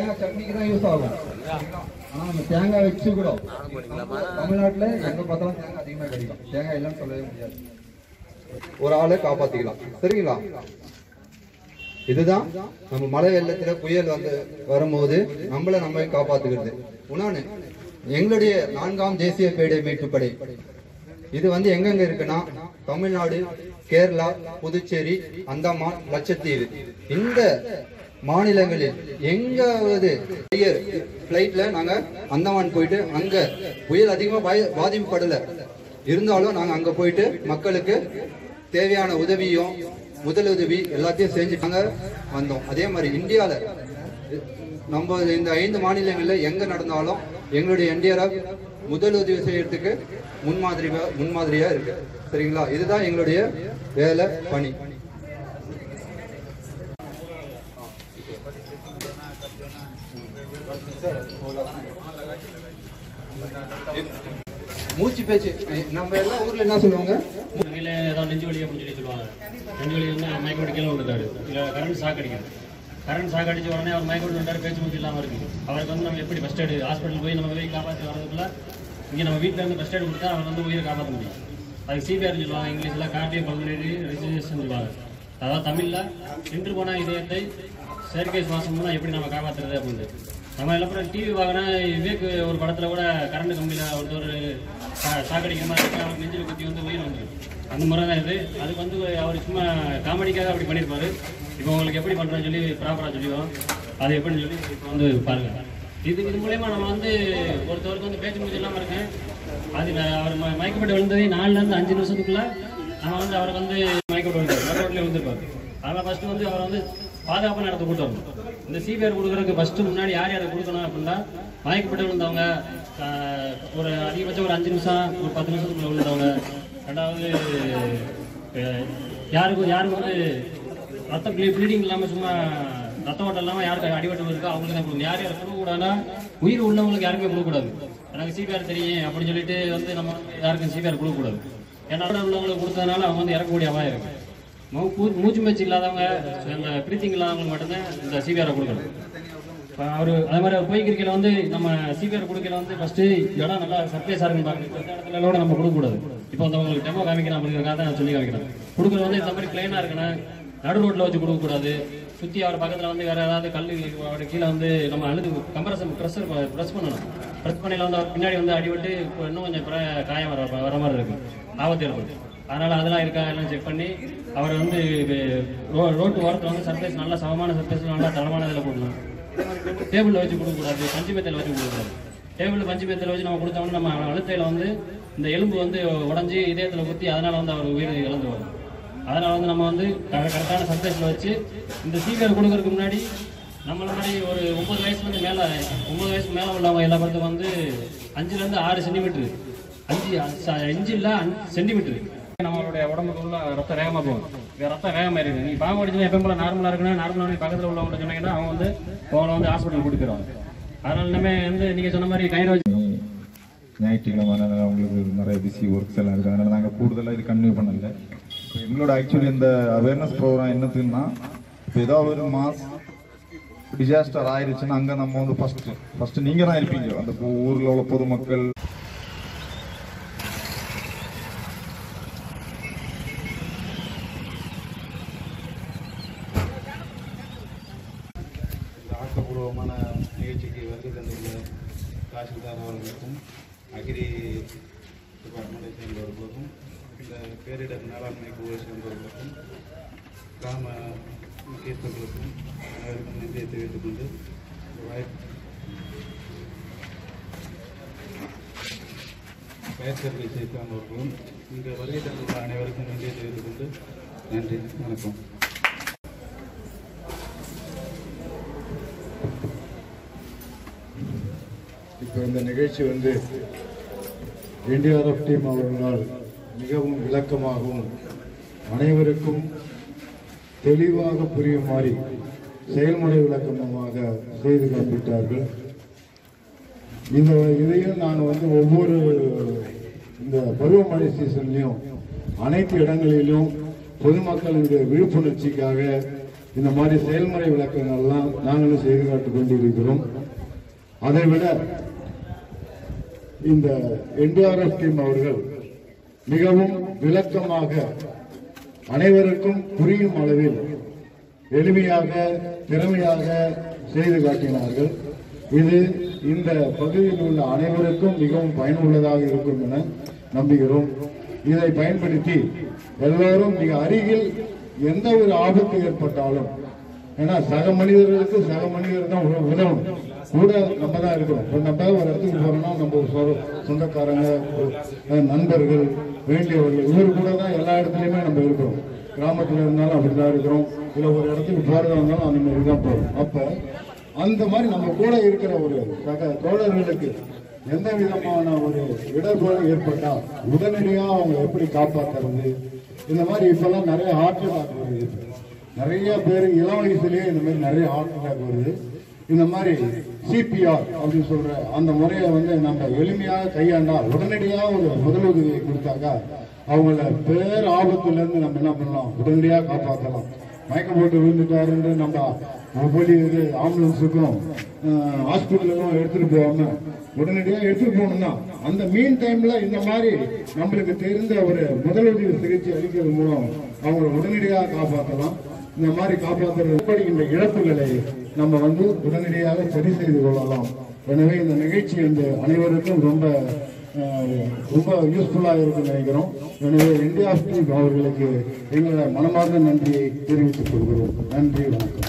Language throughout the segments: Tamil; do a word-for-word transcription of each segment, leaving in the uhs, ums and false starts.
தேங்காய் சட்னிக்கு தான் யூஸ் ஆகும். ஆனா நம்ம தேங்காய் வச்சு கூட தமிழ்நாட்டுல எங்க பார்த்தாலும் தேங்காய் அதிகமா கிடைக்கும். தேங்காய் இல்லைன்னு சொல்லவே முடியாது. ஒரு ஆளை காப்பாத்திக்கலாம். சரிங்களா? இதுதான் நம்ம மழை வெள்ளத்துல புயல் வந்து வரும்போது நம்மள நம்ம காப்பாத்துக்கிறது. உணவு எங்களுடைய நான்காம் தேசிய பேரிடர் மீட்பு படை இது வந்து எங்கெங்க இருக்குன்னா தமிழ்நாடு, கேரளா, புதுச்சேரி, அந்தமான், லட்சத்தீவு இந்த மாநிலங்களில் எங்காவது பிளைட்ல நாங்க அந்தமான் போயிட்டு அங்க புயல் அதிகமா பாதிக்கப்படல இருந்தாலும் நாங்க அங்க போயிட்டு மக்களுக்கு தேவையான உதவியும் முதலுதவி எல்லாத்தையும் செஞ்சுட்டாங்க வந்தோம். அதே மாதிரி இந்தியால நம்ம இந்த ஐந்து மாநிலங்கள்ல எங்க நடந்தாலும் எங்களுடைய என்டிஆர்எஃப் முதலுதவி செய்யறதுக்கு முன்மாதிரி முன்மாதிரியா இருக்கு. சரிங்களா? இதுதான் எங்களுடைய வேலை பணி. மூச்சு பேச்சு நம்ம எல்லா ஊர்ல என்ன சொல்லுவாங்க, நெஞ்சு வலி அப்படின்னு சொல்லி சொல்லுவாங்க. நெஞ்சு வலி வந்து மயக்கோடி கீழே விழுந்தாரு, இல்லை கரண்ட் ஷாக் அடிக்கும். கரண்ட் ஷாக் அடிச்ச உடனே அவர் மயக்கோடி விழுந்தாரு, பேச்சு மூச்சு இல்லாமல் இருக்கு. அவருக்கு வந்து நம்ம எப்படி ஃபர்ஸ்ட் எய்டு ஹாஸ்பிட்டல் போய் நம்ம போய் காப்பாற்றி வரதுக்குள்ள இங்கே நம்ம வீட்டில் இருந்து ஃபர்ஸ்ட் எய்டு கொடுத்தா அவர் வந்து உயிரை காப்பாற்ற முடியும். அதுக்கு சிபிஆர் சொல்லுவாங்க, இங்கிலீஷில் கார்டியோ பல்மனரி ரெசிஸ்டன்ஸ் சொல்லுவாங்க. அதாவது தமிழில் நின்று போனால் இதயத்தை செயற்கை சுவாசம் மூலம் எப்படி நம்ம காப்பாற்றுறது அப்படின்னு. நம்ம எல்லாம் டிவி வாங்கினா விவேக் ஒரு படத்தில் கூட கரண்ட் கம்பியில் ஒருத்தர் சாக்கடிக்கிற மாதிரி இருக்கு, அவருக்கு நெஞ்சில் குத்தி வந்து உயிர் வந்துடும். அந்த முறை தான் இது. அதுக்கு வந்து அவர் சும்மா காமெடிக்காக அப்படி பண்ணியிருப்பாரு. இப்போ உங்களுக்கு எப்படி பண்ணுறோன்னு சொல்லி ப்ராப்பராக சொல்லிடுவோம். அது எப்படின்னு சொல்லி இப்போ வந்து பாருங்கள். இது இது மூலயமா நம்ம வந்து ஒருத்தவருக்கு வந்து பேச்சு மூச்சு இல்லாமல் இருக்கேன். அது அவர் ம மயக்கப்பட்டு விழுந்தது நாலுலேருந்து அஞ்சு நிமிஷத்துக்குள்ளே நம்ம வந்து அவருக்கு வந்து மயக்கப்பட்டு விழுந்தார், ரோட்லேயே விழுந்திருப்பார். அதனால் ஃபஸ்ட்டு வந்து அவரை வந்து பாதுகாப்பான இடத்த கூட்டு வரணும். இந்த சிபிஆர் கொடுக்குறதுக்கு ஃபஸ்ட்டு முன்னாடி யார் யாரை கொடுக்கணும் அப்படின்னா, மயக்கப்பட்டு விழுந்தவங்க, ஒரு அதிகபட்சம் ஒரு அஞ்சு நிமிஷம் ஒரு பத்து நிமிஷத்துக்குள்ள விழுந்தவங்க. ரெண்டாவது யாருக்கும் யாருக்கு வந்து ரத்தம் ப்ளீடிங் இல்லாமல் சும்மா ரத்த ஓட்டம் இல்லாமல் யாருக்கு அடிபட்டு இருக்கோ அவங்களுக்கு தான் கொடுக்கணும். யார் யாரை கொடுக்கக்கூடாதுன்னா உயிர் உள்ளவங்களுக்கு யாருமே கொடுக்கக்கூடாது. எனக்கு சிபிஆர் தெரியும் அப்படின்னு சொல்லிட்டு வந்து நம்ம யாருக்கும் சிபிஆர் கொடுக்கக்கூடாது. ஏன்னா உள்ளவங்களுக்கு கொடுத்ததுனால அவங்க வந்து இறக்கக்கூடிய அபாயம் இருக்கு. மூச்சு மூச்சு இல்லாதவங்க, இந்த பிரீத்திங் இல்லாதவங்களுக்கு மட்டும்தான் இந்த சிபிஆரை கொடுக்கணும். இப்போ அவர் அதே மாதிரி போய்க்கிருக்கையில் வந்து நம்ம சிபிஆர் கொடுக்கல வந்து ஃபஸ்ட்டு இடம் நல்லா சர்ப்ரைஸாக இருக்குன்னு பார்க்கணும். இந்த இடத்துல நம்ம கொடுக்கக்கூடாது. இப்போ வந்து அவங்களுக்கு டெமோ காமிக்கணும் அப்படிங்கிறக்காக தான் நான் சொல்லி காமிக்கிறேன். கொடுக்குறது வந்து இந்த மாதிரி பிளைனாக இருக்கணும், நடு ரோட்டில் வச்சு கொடுக்கக்கூடாது. சுற்றி அவர் பக்கத்தில் வந்து வேறு ஏதாவது கல் அவருடைய கீழே வந்து நம்ம அழுது கம்ப்ரஷன் ப்ரெஷர் ப்ரெஸ் பண்ணணும். ப்ரெஸ் பண்ணியில் வந்து அவர் பின்னாடி வந்து அடிபட்டு இப்போ இன்னும் கொஞ்சம் காயம் வர வர மாதிரி இருக்குது, ஆபத்து ஏற்படும். அதனால் அதெல்லாம் இருக்கா எல்லாம் செக் பண்ணி அவரை வந்து ரோ ரோட்டு ஓரத்தில் வந்து சர்ஃபேஸ் நல்லா சமமான சர்ஃபேஸில் நல்லா தரமான இதில் போடணும். டேபிளில் வச்சு கொடுக்கக்கூடாது, பஞ்சு மெத்தையில் வச்சு கொடுக்கக்கூடாது. டேபிள் பஞ்சு மெத்தையில் வச்சு நம்ம கொடுத்தோம்னா நம்ம அழுத்தையில் வந்து இந்த எலும்பு வந்து உடஞ்சி இதயத்தில் குத்தி அதனால் வந்து அவர் உயிர் இழந்து வரும். அதனால் வந்து நம்ம வந்து கரெக்டான சர்ஃபேஸில் வச்சு இந்த சிபிஆர் கொடுக்கறதுக்கு முன்னாடி நம்மள மாதிரி ஒரு ஒம்பது வயசுலேருந்து மேலே ஒம்பது வயசுக்கு மேலே உள்ளவங்க எல்லா பேருக்கும் வந்து அஞ்சுலேருந்து ஆறு சென்டிமீட்ரு அஞ்சு அஞ்சு இல்லை சென்டிமீட்ரு நம்மளுடைய உடம்புக்கு உள்ள ரத்தம் வேகமாக போகும். ரத்தம் வேகமாக இருக்குது. நீ பாம்பு அடிச்சுன்னா எப்போ போல நார்மலாக இருக்குன்னா நார்மலாக பக்கத்தில் உள்ளவங்க சொன்னீங்கன்னா அவங்க வந்து அவங்கள வந்து ஹாஸ்பிட்டல் கூட்டிக்கிறாங்க. அதனால இனிமே வந்து நீங்கள் சொன்ன மாதிரி கயிறு வச்சு ஞாயிற்றுக்கிழமை அவங்களுக்கு நிறைய பிஸி ஒர்க்ஸ் எல்லாம் இருக்குது. அதனால் நாங்கள் கூடுதலாக இது கன்டினியூ பண்ணல. இப்போ எங்களோட ஆக்சுவலி இந்த அவேர்னஸ் ப்ரோக்ராம் என்னத்துக்குன்னா, இப்போ ஏதாவது ஒரு மாஸ் டிசாஸ்டர் ஆயிடுச்சுன்னா அங்கே நம்ம வந்து ஃபஸ்ட்டு ஃபஸ்ட்டு நீங்கள் தான் இருப்பீங்க. அந்த ஊரில் உள்ள பொதுமக்கள் ஆக்கப்பூர்வமான நிகழ்ச்சிக்கு வருகை தந்துள்ள தாசில்தார் அவர்களுக்கும் அக்ரி டிபார்ட்மெண்ட்டை சேர்ந்தவர்களுக்கும் இந்த பேரிடர் மேலாண்மை குழுவை சேர்ந்தவர்களுக்கும் கிராம முக்கியஸ்தர்களுக்கும் அனைவருக்கும் நன்றியை தெரிவித்துக் கொண்டு பயிர் சர்வீஸை சேர்ந்தவர்களும் இங்கே வருகை தந்துள்ள அனைவருக்கும் நன்றியை தெரிவித்துக் கொண்டு நன்றி, வணக்கம். இப்போ இந்த நிகழ்ச்சி வந்து என்டிஆர்எஃப் டீம் அவர்களால் மிகவும் விளக்கமாகவும் அனைவருக்கும் தெளிவாக புரியுமாறு செயல்முறை விளக்கமாக செய்து காண்பித்தார்கள். இந்த இதையும் நான் வந்து ஒவ்வொரு இந்த பருவமழை சீசன்லையும் அனைத்து இடங்களிலும் பொதுமக்களுடைய விழிப்புணர்ச்சிக்காக இந்த மாதிரி செயல்முறை விளக்கங்கள்லாம் நாங்களும் செய்து காட்டிக் கொண்டிருக்கிறோம். அதை விட இந்த என்டிஆர்எஃப் டீம் அவர்கள் மிகவும் விளக்கமாக அனைவருக்கும் புரியும் அளவில் எளிமையாக திறமையாக செய்து காட்டினார்கள். இது இந்த பகுதியில் உள்ள அனைவருக்கும் மிகவும் பயனுள்ளதாக இருக்கும் என நம்புகிறோம். இதை பயன்படுத்தி எல்லோரும் மிக அருகில் எந்த ஒரு ஆபத்து ஏற்பட்டாலும், ஏன்னா சக மனிதர்களுக்கு சக மனிதர் தான் உதவும், கூட நம்ம தான் இருக்கிறோம். இப்போ நம்ம ஒரு இடத்துக்கு போறோம்னா நம்ம சொந்தக்காரங்க, நண்பர்கள், வேண்டியவர்கள் இவர் கூட தான் எல்லா இடத்துலையுமே நம்ம இருக்கிறோம். கிராமத்தில் இருந்தாலும் அப்படிதான் இருக்கிறோம், இல்லை ஒரு இடத்துக்கு போறதா இருந்தாலும் அந்த மாதிரி தான் போறோம். அப்ப அந்த மாதிரி நம்ம கூட இருக்கிற ஒரு சக தோழர்களுக்கு எந்த விதமான ஒரு இடர்பாடு ஏற்பட்டா உடனடியாக அவங்க எப்படி காப்பாற்றுறது, இந்த மாதிரி இப்பெல்லாம் நிறைய ஹார்ட் அட்டாக் வருது. நிறைய பேர் இளம் வயசுலேயே இந்த மாதிரி நிறைய ஹார்ட் அட்டாக் வருது. இந்த மாதிரி சிபிஆர் அப்படின்னு சொல்ற அந்த முறையை வந்து நம்ம எளிமையாக கையாண்டா உடனடியாக ஒரு முதலுதவியை கொடுத்தாக்கா அவங்கள பேர் ஆபத்துல இருந்து நம்ம என்ன பண்ணலாம், உடனடியாக காப்பாற்றலாம். மயக்கம் போட்டு விழுந்துட்டாருன்னு நம்ம போலி இது ஆம்புலன்ஸுக்கும் ஹாஸ்பிட்டலுக்கும் எடுத்துட்டு போகாம உடனடியாக எடுத்துட்டு போகணும்னா அந்த மீன் டைம்ல இந்த மாதிரி நம்மளுக்கு தெரிந்த ஒரு முதலுதவி சிகிச்சை அளிக்கிறது மூலம் அவங்களை உடனடியாக காப்பாற்றலாம். இந்த மாதிரி காப்பாற்றுறது இந்த இழப்புகளை நம்ம வந்து உடனடியாக சரி செய்து கொள்ளலாம். எனவே இந்த நிகழ்ச்சி இந்த அனைவருக்கும் ரொம்ப ரொம்ப யூஸ்ஃபுல்லாக இருக்கும் நினைக்கிறோம். எனவே என்டிஆர்எஃப் டீம் அவர்களுக்கு எங்களோட மனமார்ந்த நன்றியை தெரிவித்துக் கொள்கிறோம். நன்றி, வணக்கம்.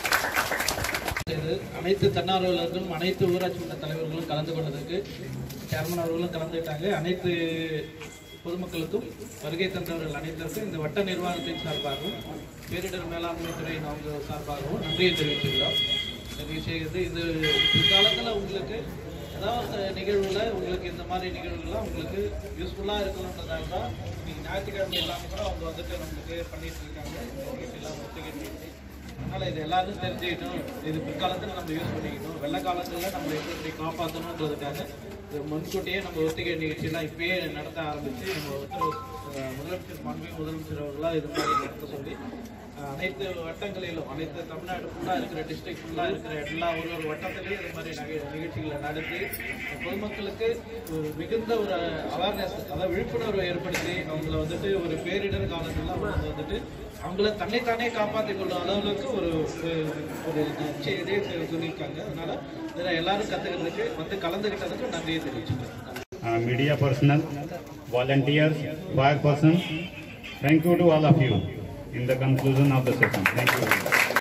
அனைத்து தன்னார்வலர்களும் அனைத்து ஊராட்சி மன்ற தலைவர்களும் கலந்து கொண்டதற்கு சேர்மன் அவர்களும் கலந்துட்டாங்க. அனைத்து பொதுமக்களுக்கும் வருகை தந்தவர்கள் அனைத்திற்கும் இந்த வட்ட நிர்வாகத்தின் சார்பாகவும் பேரிடர் மேலாண்மை துறையின் அவங்க சார்பாகவும் நன்றியை தெரிவித்துக்கிறோம். நிறைய செய்கிறது இது பிற்காலத்தில் உங்களுக்கு ஏதாவது நிகழ்வுல உங்களுக்கு இந்த மாதிரி நிகழ்வுகள்லாம் உங்களுக்கு யூஸ்ஃபுல்லாக இருக்கணுன்றதாக தான் நீங்கள் ஞாயிற்றுக்கிழமை எல்லாமே கூட அவங்க வந்துட்டு நம்மளுக்கு பண்ணிட்டு இருக்காங்க. எல்லாம் ஒத்துக்கிட்டு அதனால் இது எல்லாரும் தெரிஞ்சுக்கிட்டோம். இது பிற்காலத்தில் நம்ம யூஸ் பண்ணிக்கணும். வெள்ள காலத்தில் நம்ம எப்படி காப்பாற்றணுன்றதுக்காக முன்கூட்டியே நம்ம ஒத்திகை நிகழ்ச்சியெல்லாம் இப்பயே நடத்த ஆரம்பித்து நம்ம ஒருத்தர் முதலமைச்சர் மாண்பு முதலமைச்சர் அவர்களாக இது மாதிரி நடத்த சொல்லி அனைத்து வட்டங்களிலும் அனைத்து தமிழ்நாடு ஃபுல்லாக இருக்கிற டிஸ்ட்ரிக்ட் ஃபுல்லாக இருக்கிற எல்லா ஒரு ஒரு வட்டத்திலையும் இது மாதிரி நகை நிகழ்ச்சிகளை நடத்தி பொதுமக்களுக்கு ஒரு மிகுந்த ஒரு அவேர்னஸ், அதாவது விழிப்புணர்வை ஏற்படுத்தி அவங்கள வந்துட்டு ஒரு பேரிடர் காலத்தில் அவங்க வந்துட்டு அவங்கள தன்னைத்தானே காப்பாற்றிக் கொள்ளும் அளவுக்கு ஒரு ஒரு செய்தியை சொல்லியிருக்காங்க. அதனால இதில் எல்லாரும் கற்றுக்கிறதுக்கு வந்து கலந்துக்கிட்டதுக்கு நன்றியை தெரிவிச்சுக்கிறேன். Media personnel, volunteers, fire persons, thank you to all of you in the conclusion of the session. Thank you very much.